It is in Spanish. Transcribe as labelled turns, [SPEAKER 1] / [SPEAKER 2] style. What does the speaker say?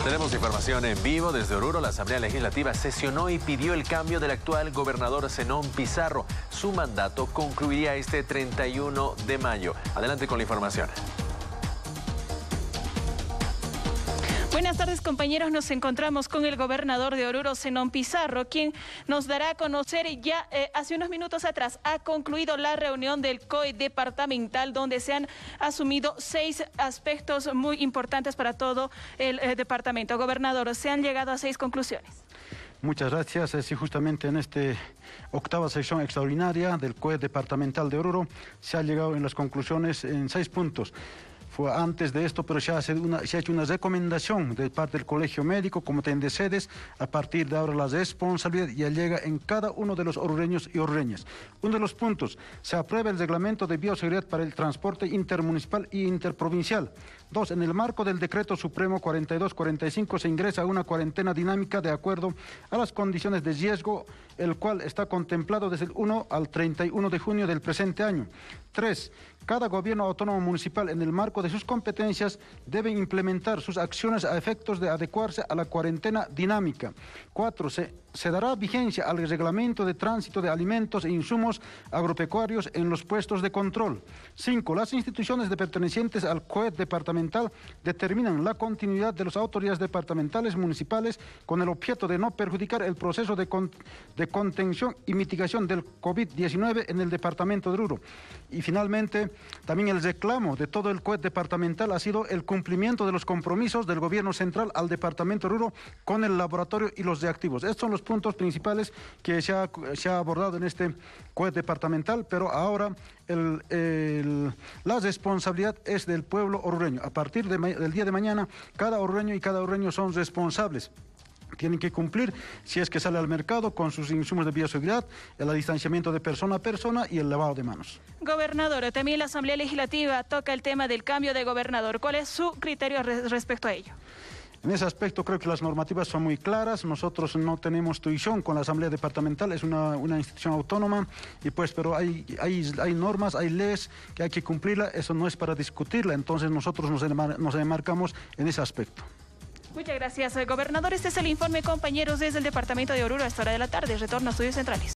[SPEAKER 1] Tenemos información en vivo desde Oruro. La Asamblea Legislativa sesionó y pidió el cambio del actual gobernador Zenón Pizarro. Su mandato concluiría este 31 de mayo. Adelante con la información.
[SPEAKER 2] Buenas tardes, compañeros. Nos encontramos con el gobernador de Oruro, Zenón Pizarro, quien nos dará a conocer ya hace unos minutos atrás ha concluido la reunión del COE departamental, donde se han asumido 6 aspectos muy importantes para todo el departamento. Gobernador, se han llegado a 6 conclusiones.
[SPEAKER 3] Muchas gracias. Sí, justamente en esta octava sesión extraordinaria del COE departamental de Oruro se ha llegado en las conclusiones en 6 puntos. Fue antes de esto, pero se ha hecho una recomendación de parte del Colegio Médico, como de sedes. A partir de ahora la responsabilidad ya llega en cada uno de los orureños y orureñas. Uno de los puntos, se aprueba el reglamento de bioseguridad para el transporte intermunicipal e interprovincial. 2. En el marco del Decreto Supremo 4245 se ingresa a una cuarentena dinámica de acuerdo a las condiciones de riesgo, el cual está contemplado desde el 1 al 31 de junio del presente año. 3. Cada gobierno autónomo municipal, en el marco de sus competencias, debe implementar sus acciones a efectos de adecuarse a la cuarentena dinámica. 4. Se dará vigencia al reglamento de tránsito de alimentos e insumos agropecuarios en los puestos de control. 5. Las instituciones pertenecientes al COE departamental determinan la continuidad de las autoridades departamentales municipales con el objeto de no perjudicar el proceso de contención y mitigación del COVID-19 en el departamento de Oruro. Y finalmente, también el reclamo de todo el COE departamental ha sido el cumplimiento de los compromisos del gobierno central al departamento de Oruro con el laboratorio y los reactivos. Estos son los puntos principales que se ha abordado en este COE departamental, pero ahora la responsabilidad es del pueblo orureño. A partir del día de mañana, cada orureño y cada orureño son responsables. Tienen que cumplir, si es que sale al mercado, con sus insumos de bioseguridad, el distanciamiento de persona a persona y el lavado de manos.
[SPEAKER 2] Gobernador, también la Asamblea Legislativa toca el tema del cambio de gobernador. ¿Cuál es su criterio respecto a ello?
[SPEAKER 3] En ese aspecto creo que las normativas son muy claras. Nosotros no tenemos tuición con la Asamblea Departamental, es una institución autónoma, y pues, pero hay normas, hay leyes que hay que cumplirla. Eso no es para discutirla, entonces nosotros nos enmarcamos en ese aspecto.
[SPEAKER 2] Muchas gracias, gobernador. Este es el informe, compañeros, desde el departamento de Oruro a esta hora de la tarde. Retorno a Estudios Centrales.